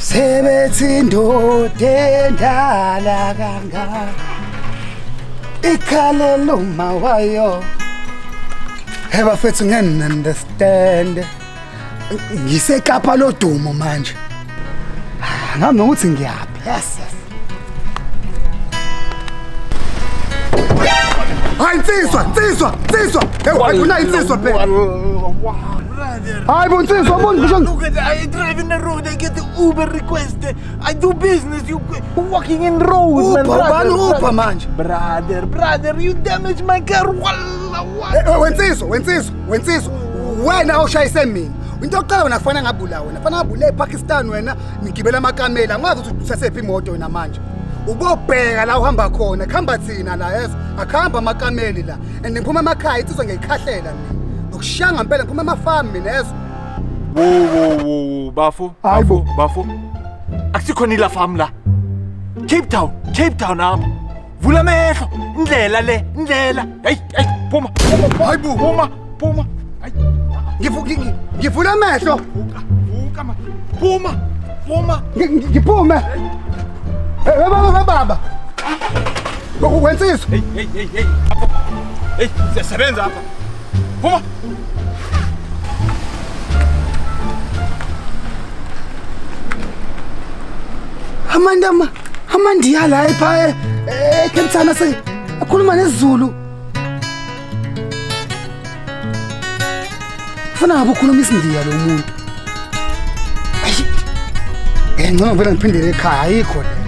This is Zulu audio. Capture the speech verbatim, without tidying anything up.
Sebethi indoda endala kangaka ikhalela uma wayo. Heba fethu ngene understand. Ngisekapa lo dumo manje. Ngami ukuthi ngiyaphesa. Hayi insizwa, insizwa, insizwa. Hey, una insizwa phela. Hayi insizwa, bona ngisho. Look at I drive in the road, I get the Uber request. I do business, you walking in roads, man. Brother, Uber manje. Brother, brother, you damaged my car. Wallah, what? Wensizwa, wensizwa, wensizwa. Wena awushayise mina. Into yokuqala wena kufanele ngabula wena. Kufanele ngabule ePakistan wena ngigibela amakamela. Angazi ukuthi usasephi imoto wena manje. Ubobheka la uhamba khona, khamba thina la yeso. Akhamba amakameli la. And ngiphuma emakhaya insizwa ngiyikhahlela mina. Ngokushanga ngempela ngiphuma emafarm mina yeso. Wo wo wo bafu, bafu, bafu. Akusikhona ila farm la. Cape Town, Cape Town apha. Vula amehlo, indlela le, indlela. Hey, hey, phuma. Hayibo. Phuma, phuma. Hayi. Ngivuki ngivula amehlo. Vuka, vuka ma. Phuma, phuma. Ngiphume. Hey baba baba. Wensizwa. Hey, hey, hey, hey. Hey, siyasebenza apha. Phuma. Amandama, amandiya la epha eh Kemptana se akhuluma nesiZulu. Funa ngabe ukhuluma isiNdiya lo muntu. Ayi. Eh ngicela vele ngiphindele ekhaya ayikho.